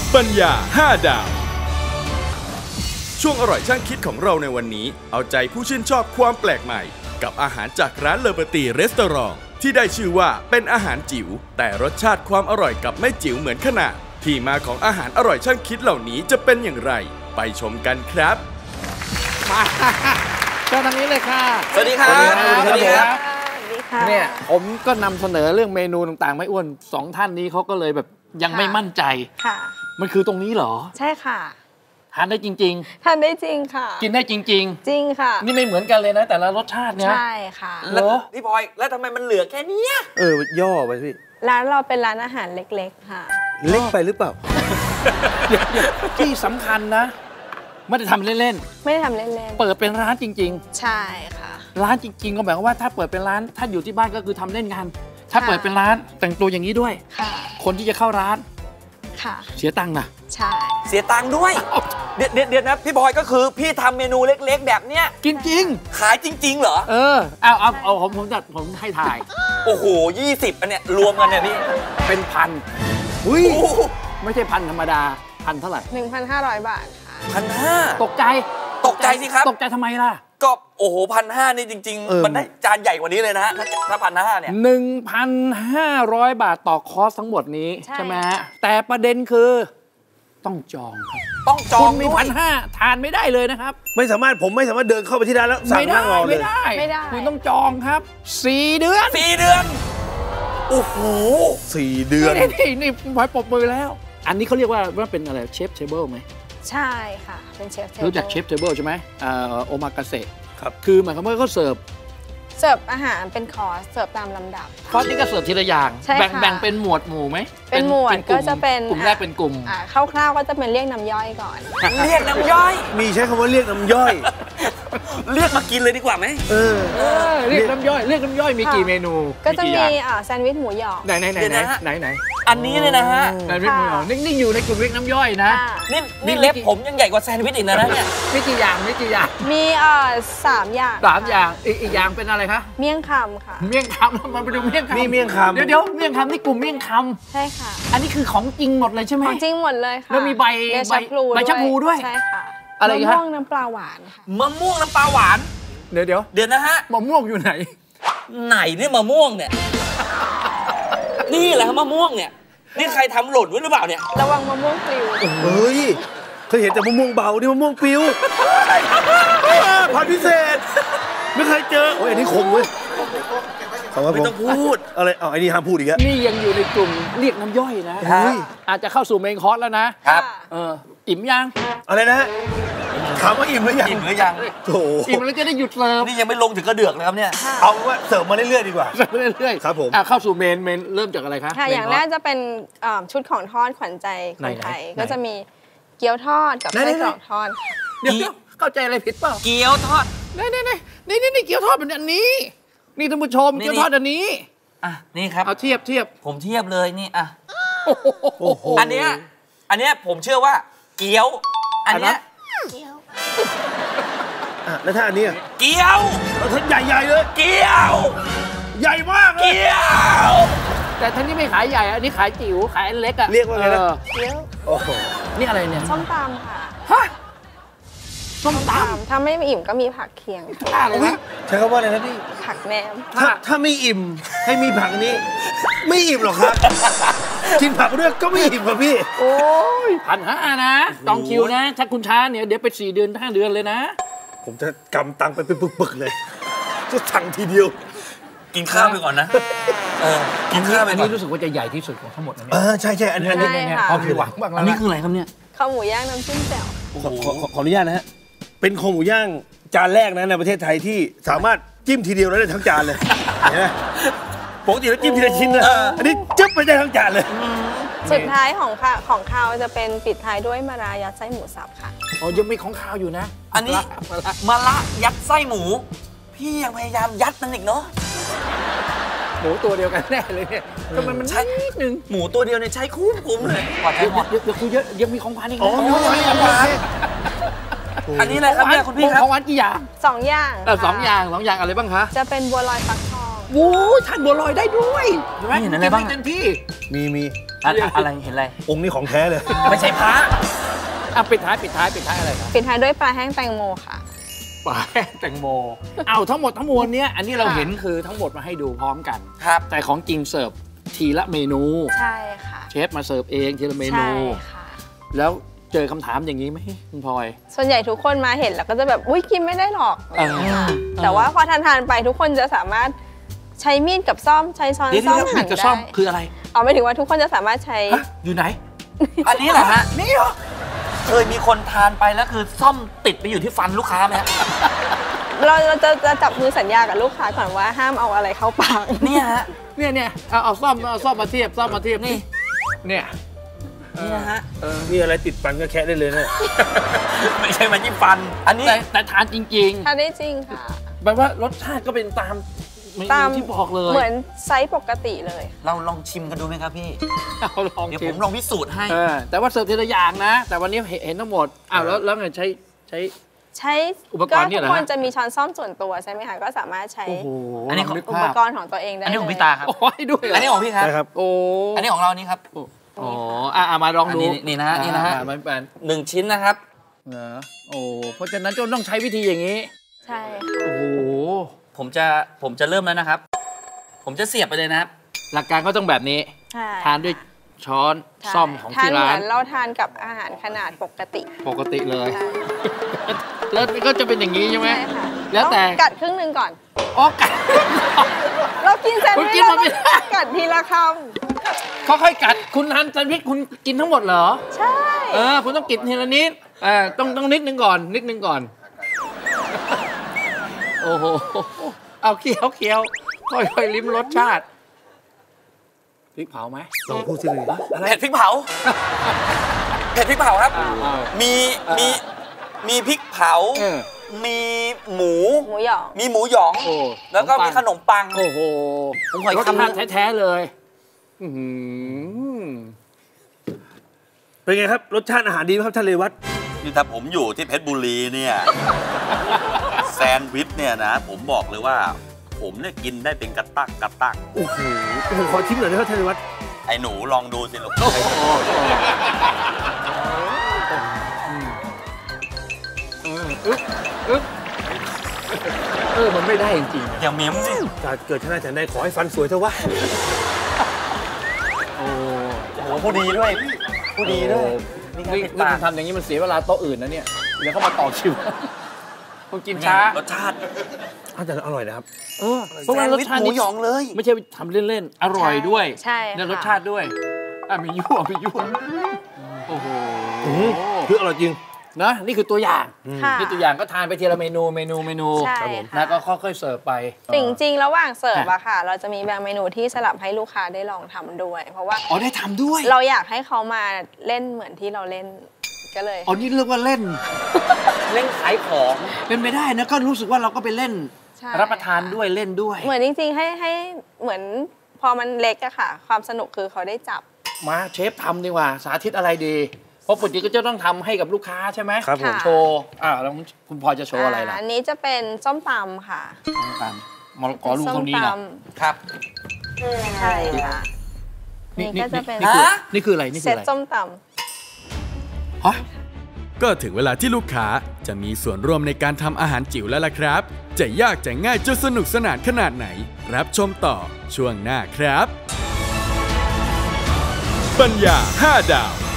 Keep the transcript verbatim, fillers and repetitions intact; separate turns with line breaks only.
ปัญญาห้าดาวช่วงอร่อยช่างคิดของเราในวันนี้เอาใจผู้ชื่นชอบความแปลกใหม่กับอาหารจากร้านเลอเบอร์ตีรีสตอรองที่ได้ชื่อว่าเป็นอาหารจิ๋วแต่รสชาติความอร่อยกับไม่จิ๋วเหมือนขนาดที่มาของอาหารอร่อยช่างคิดเหล่านี้จะเป็นอย่างไรไปชมกันครับ
มาเจ้าทางนี้เลยค่ะ
สวัสดีครับ
สวัสดีครับเนี่ยผมก็นำเสนอเรื่องเมนูต่างๆไม่อ้วนสองท่านนี้เขาก็เลยแบบยังไม่มั่นใจ
ค่ะ
มันคือตรงนี้เหรอ
ใช่ค่ะ
ทานได้จริง
ๆทานได้จริงค่ะ
กินได้จริงๆ
จริงค่ะ
นี่ไม่เหมือนกันเลยนะแต่ละรสชาติเนี่ย
ใช่ค่ะ
แล้วพี่พลอยแล้วทำไมมันเหลือแค่นี้
เออย่อไปพี่
ร้านเราเป็นร้านอาหารเล็กๆค่ะ
เล็กไปหรือเปล่า
ที่สำคัญนะไม่ได้ทำเล่น
ๆไม่ได้ทำเล่นๆ
เปิดเป็นร้านจริง
ๆใช่ค่ะ
ร้านจริงๆก็หมายความว่าถ้าเปิดเป็นร้านถ้าอยู่ที่บ้านก็คือทำเล่นงานถ้าเปิดเป็นร้านแต่งตัวอย่างนี้ด้วยคนที่จะเข้าร้าน
ค่ะ
เสียตังค์นะ
ใช่
เสียตังค์ด้วยเดี๋ยวเดี๋ยวนะพี่บอยก็คือพี่ทำเมนูเล็กๆแบบเนี้ย
กินจริง
ขายจริงๆเหรอ
เออเอาเอาเอาผมผมจัดผมให้ถ่าย
โอ้โหยี่สิบอันเนี้ยรวมกันเนี่ยพี่
เป็นพันอุ้ยไม่ใช่พันธรรมดาพันเท่าไหร่
หนึ่งพันห้าร้อยบาทค่ะ
พันห้า
ตกใจ
ตกใจสิครับ
ตกใจทำไมล่ะ
ก็โอ้โหพันห้านี่จริงๆมันได้จานใหญ่กว่านี้เลยนะฮะถ้าพันห้าเนี่ย
หนึ่งพันห้าร้อยบาทต่อคอร์สทั้งหมดนี้ใช่ไหมฮะแต่ประเด็นคือต้องจองครับ
ต้องจอง
คุณมีพันห้าทานไม่ได้เลยนะครับ
ไม่สามารถผมไม่สามารถเดินเข้าไปที่ร้านแล้วสั่งนั่งรอเลย
ไม่ได้ไม่ได้คุณต้องจองครับสี่เดือน
สี่เดือนโอ้โห
สี่เดือน
นี่นี่นี่พลอยปรบมือแล้วอันนี้เขาเรียกว่าว่าเป็นอะไรเชฟเทเบิลไหม
ใช่ค่ะเป็นเชฟเทเบิล
รู้จักเชฟเทเบิลใช่ไหมโอมากาเสะ
ครับ
คือหมายความว่าเขาเสิร์ฟ
เสิร์ฟอาหารเป็นคอร์สเสิร์ฟตามลำดับ
คอร์สนี้ก็เสิร์ฟทีละอย่างแบ่งแบ่งเป็นหมวดหมู่ไหม
เป็นหมวดก็จะเป็น
กลุ่มแรกเป็นกลุ่ม
คร่าวๆก็จะเป็นเรียกน้ำย่อยก่อน
เรียกน้ำย่อย
มีใช้คำว่าเรียกน้ำย่อย
เรียกมากินเลยดีกว่าไหม
เออ
เรียกน้ำย่อยเรียกน้ำย่อยมีกี่เมนู
ก็จะมีแซนด์วิชหมูหยอง
ไหนไหนไหนไหนไหน
อันนี้เลยนะฮะ
แซนด์วิชหมูหยองนี่อยู่ในกลุ่มเรียกน้ำย่อยนะ
นี่นี่เล็บผมยังใหญ่กว่าแซนด์วิชอีกนะเนี่ย
มีกี่อย่างมีกี่อย่าง
มีเอ่อสามอย่าง
สามอย่างอีกอีกอย่างเป็นอะไรคะ
เมี่ยงคำค่ะ
เมี่ยงคำมันไปดูเมี่ยงคำ
มีเมี่ยงคำ
เดี๋ยวเดี๋ยวเมี่ยงคำนี่กลุ่มเมี่ยงค
ำใช่ค่ะ
อันนี้คือของจริงหมดเลยใช่ไหม
ของจริงหมดเลยค่ะ
แล้วมีใบใบใบชะพูด้วย
ใช่ค่ะ
อะไร
มะม่วงน้ำปลาหวานค่ะ
มะม่วงน้ำปลาหวาน
เดี๋ยวเดี๋ยว
เดี๋ยวนะฮะ
มะม่วงอยู่ไหน
ไหนเนี่ยมะม่วงเนี่ยนี่แหละมะม่วงเนี่ยนี่ใครทำหล่นไว้หรือเปล่าเนี่ย
ระวังมะม่วงปลิว
เฮ้ยเคยเห็นแต่มะม่วงเบานี่มะม่วงปลิวพันพิเศษไม่เคยเจอโอ้ยอันนี้คมเว้ย
ไม่ต้องพูด
อะไรอ๋อไอ้นี่ห้ามพูดอีกแล้ว
นี่ยังอยู่ในกลุ่มเรียกน้ำย่อยนะอาจจะเข้าสู่เมนคอร์สแล้วนะครับเอออิ่มยัง
อะไรนะถามว่าอิ่มหรือยัง
อิ่มหรือยัง
โถ
อิ่มแล้วจะได้หยุดเสิร์ฟ
นี่ยังไม่ลงถึงกระเดือกเลยครับเนี่ย
เอาว่าเสิร์ฟมาเรื่อยๆดีกว่า
เสิร์ฟเรื่อย
ๆครับผม
เข้าสู่เมนเมนเริ่มจากอะไรครับ
ค่ะอย่างแรกจะเป็นชุดของทอดขวัญใจคนไทยก็จะมีเกี๊ยวทอดกับไส้กรอกทอด
เดี๋ยวเข้าใจอะไรผิดเปล่า
เกี๊ยวทอด
นี่นี่นี่นี่นี่เกี๊ยวทอดเป็นอันนี้นี่ท่านผู้ชมเกี๊ยวทอดอันนี้
อ่ะนี่ครับ
เอาเทียบเทียบ
ผมเทียบเลยนี่อ่ะอันเนี้ยอันเนี้ยผมเชื่อว่าเกี๊ยวอันเนี้ย
เกี๊ยว
แล้วถ้าอันนี้
เกี๊ยว
ท่านใหญ่ๆเลย
เกี๊ยว
ใหญ่มาก
เกี๊ยว
แต่ท่านนี้ไม่ขายใหญ่อันนี้ขายจิ๋วขายเล็กอ่ะ
เรียกว่าไงนะ
เกี๊ยว
โอ้โห
นี่อะไรเนี่ย
ส้มตำค่ะ
ฮะส้มตำ
ถ้าไม่อิ่มก็มีผักเคียง
อะไรนะ
ใช้คำว่าอะไรนะพี่
ผักแหนม
ถ้าถ้าไม่อิ่มให้มีผักนี้ไม่อิ่มหรอกครับกินผักด้วยก็ไม่อิ่มครับพี่
โอ้ยพันห้านะต้องคิวนะถ้าคุณช้าเนี่ยเดี๋ยวไปสี่เดือนห้าเดือนเลยนะ
ผมจะกำตังไปเป็นปึกๆเลยจะสั่งทีเดียว
กินข้าวไปก่อนนะเออกินข้าวไปก่อนอัน
นี้รู้สึกว่าจะใหญ่ที่สุดของทั้งหมดนะ
เออใช่ใช่อันนี้
เนี่ยพอผิวหวังบ้างแล้วอันนี้คืออะไรครับเนี่ย
ข้าวหมูย่างน้ำจิ้มแจ่ว
ขออนุญาตนะฮะเป็นคอหมูย่างจานแรกนะในประเทศไทยที่สามารถจิ้มทีเดียวแล้วได้ทั้งจานเลยเห็นไหมปกติแล้วจิ้มทีละชิ้นนะอันนี้จึ๊บไปได้ทั้งจานเลย
สุดท้ายของของข้าวจะเป็นปิดท้ายด้วยมะระยัดไส้หมูสับค่ะ
อ๋อยังมีของข้าวอยู่นะ
อันนี้มะระยัดไส้หมูพี่ยังพยายามยัดมันอีกเนาะ
หมูตัวเดียวกันแน่เลยเนี่ยทำไมมันใช่นิดนึง
หมูตัวเดียวเนี่ยใช้คุ้มคุ้มเลย
เดี๋ยวเดี๋ยวคุยเยอะยังมีของหวานอีกอ๋อ
มีของหวาน
อันนี้อะไรครับเนี่ยคุณพี่ครับ
ของหวานกี่อย่าง
สองอย่าง
เออสองอย่างสองอย่างอะไรบ้างคะ
จะเป็นบัวลอยฟักทอง
โอ้ยทานบัวลอยได้ด้วย
ไม่เห็นอะไรบ้าง
เต็มที่
มีมี
อะไรเห็นอะไร
องค์นี้ของแท้เลย
ไม่ใช่พระ
อ่ะปิดท้ายปิดท้ายปิดท้ายอะไรครับ
ปิดท้ายด้วยปลาแห้งแตงโมค่ะ
ปลาแห้งแตงโมเอาทั้งหมดทั้งมวลเนี้ยอันนี้เราเห็นคือทั้งหมดมาให้ดูพร้อมกัน
ครับ
แต่ของจริงเสิร์ฟทีละเมนู
ใช่ค่ะ
เชฟมาเสิร์ฟเองทีละเมนู
ใช่ค่ะ
แล้วเจอคำถามอย่างนี้ไหมคุณพลอย
ส่วนใหญ่ทุกคนมาเห็นแล้วก็จะแบบอุ้ยกินไม่ได้หรอก
เออ
ค่ะแต่ว่าพอทานทานๆไปทุกคนจะสามารถใช้มีดกับซ่อมใช้ช้อน
เดี๋ยว
ซ่อม
เดี๋ยว
หั่
มี
น
ดกับ
ได้
ซ่อมคืออะไร
เอาไม่ถึงว่าทุกคนจะสามารถใช้
ฮะอยู่ไหน
อันนี้เหรอฮะ นี่เหรอ เคยมีคนทานไปแล้วคือซ่อมติดไปอยู่ที่ฟันลูกค้าไหมฮะ
เราเราจะจะจับมือสัญญากับลูกค้าก่อนว่าห้ามเอาอะไรเข้าปาก
เนี่ยฮะ
เนี่ยเนี่ยเอาเอาซ่อมเอาซ่อมมาเทียบซ่อมมาเทียบนี่เนี่ย
นี่นะฮะ
นี่อะไรติดฟันก็แคะได้เลยเนี่ย
ไม่ใช่มันยิ่งฟัน อันนี้
แต่แต่ทานจริง
ทานได้จริงค่ะ
ๆแปลว่ารสชาติก็เป็นตามเม
ตาม
นูที่บอกเลย
เหมือนไซส์ปกติเลย
เราลองชิมกันดูไหมครับพี่
เอาลอง
เดี๋ยว
ชิ
ผม มลองพิสูจน์ให้
เออแต่ว่าเสิร์ฟทีละอย่างนะ แต่วันนี้เห็นเห็นทั้งหมดอ้าวแล้วแล้วไงใช้ใช้
ใช้
อุปกรณ์เนี่ยเหรอ
ทุกคน
ฮะ
จะมีช้อนซ่อมส่วนตัวใช่ไหมคะก็สามารถใช้
โอ้โห
อันนี้
ลงนึก
อุ
ภา
ป
พ
กรณ์ของตัวเองได้
อันนี้ของ
เลย
พี่ตาครับ
โอ้ยด้วยเหร
อันนี้ของพี่ครับ
นะครับ
โอ้
อันนี้ของเรานี่ครับ
อ๋ออ่ะอ่ะมาลองดู
อันนี้นี่นะฮะนี่นะฮะ
อ่มันเป็น
หนึ่งชิ้นนะครับ
เหรอโอ้เพราะฉะนั้นจะต้องใช้วิธีอย่างนี้
ใช่ค่ะ
โอ้โห
ผมจะผมจะเริ่มแล้วนะครับ ผมจะเสียบไปเลยนะครับ
หลักการก็ต้องแบบนี้
ใช่
ทานด้วยช้อน
ใช่
ซ่อมของ
ทาน
ที่
เห
ร้า
มือน นเราทานกับอาหารขนาดปกติ
ปกติเลย
ใช่
แล้วก็จะเป็นอย่างนี้ใช่ไหม
ใช่ค่ะ
แล้วแต่
ต้องกัดครึ่งหนึ่งก่อน
อ๋อกัด
เรากินแซนด์
คุณ
วิช
กิน
เรา
มันไม่
ต้อง
ได้
กัดทีละค
ค่อยๆกัดคุณทานแซนด์วิชคุณกินทั้งหมดเหรอ
ำใช่
เออคุณต้องกินทีละนิดเออต้องต้องนิดนึงก่อน นิดนึงก่อน โอ้โหเอาเคี้ยวเคี้ยวค่อยๆลิ้มรสชาติพริกเผาไหม
ลองพูดสิเลย
เผ็ดพริกเผา เผ็ดพริกเผาครับ
อ้าว
มีมีมีพริกเผา
เออ
มีหมู
หมูหยอง
มีหมูหยอง
โอ้
แล้วก็มีขนมปัง
โอ้โห
ผมขออี
ร
ก
ส
คำห
ชา
นึ่
ติ
ง
แท้ๆเลยอื้อหือ
เป็นไงครับ รสชาติอาหารดีไหมครับท่านเรวัต
นี่ถ้าผมอยู่ที่เพชรบุรีเนี่ย แซนด์วิชเนี่ยนะ ผมบอกเลยว่า ผมเนี่ยกินได้เป็นกระตักกระตัก
โอ้โหผมขอชิมหน่อยนะครับท่านเรวัต
ไอ้หนูลองดูสิลูก
โอ้โหเอออึ๊บอึ๊บเออมันไม่ได้จริง
อย่าเม้มสิ
จะเกิดชนะฉันได้ขอให้ฟันสวยเถอะวะ
ๆโอ้
โอ้โหผู้ดีด้วยผู้ดีด้วย
นี่
นี่
นี่
ครับ
มันทำอย่างนี้มันเสียเวลาโต๊ะอื่นนะเนี่ย เดี๋ยวเขามาต่อคิวคุณกินช้าร
สชาติ
อาจารย์อร่อยนะครับ
เออเพราะว่ารสชาติ
หมู
นี่
หยองเลย
ไม่ใช่ทำเล่นๆ อร่อยด้วย
ใช่
เนี่ย
ค่ะ
รสชาติด้วยอ่ะมียั่วมียั่วโอ้โห
คืออร่อยจริง
นะนี่คือตัวอย่าง
ค่ะ
นี่ตัวอย่างก็ทานไปทีละเมนูเมนูเมนู
ใช่
ครับผม
ค่ะ
แล้วก็ค่อยๆเสิร์ฟไป
จริงๆ ระหว่างเสิร์ฟ
ค่ะ
อะค่ะ เราจะมีบางเมนูที่สลับให้ลูกค้าได้ลองทำด้วย เพราะว่า
อ๋อได้ทำด้วย
เราอยากให้เขามาเล่นเหมือนที่เราเล่นก็เลย
อ๋อนี่เรียกว่าเล่น
เล่นขายของ
เป็นไปได้นะก็รู้สึกว่าเราก็ไปเล่น
ใช่
รับประทานด้วยเล่นด้วย
เหมือนจริงๆ ให้ให้เหมือนพอมันเล็กอะค่ะ ความสนุกคือเขาได้จับ
มาเชฟทำดีกว่า สาธิตอะไรดี เพราะปกติก็จะต้องทำให้กับลูกค้าใช่ไหม
ครับผม
ค่ะ
โชว์อ่าแล้วคุณพลอยจะโชว์อะไรล่ะ
อันนี้จะเป็นส้มตำค่ะ
ตามมรกอลูกเท่านี้
ส้ม
นะ
ต
ครับ
ำใช่ค่ะ นี่ก็จะเป็น
นี่คือ
ฮะ
นี่คืออะไรนี่
เซ
คือ
ต
อะไร
ส้มต
ฮะ
ก็ถึงเวลาที่ลูกค้าจะมีส่วนร่วมในการทำอาหารจิ๋วแล้วล่ะครับ จะยากจะง่ายจะสนุกสนานขนาดไหน รับชมต่อช่วงหน้าครับ ปัญญาห้าดาว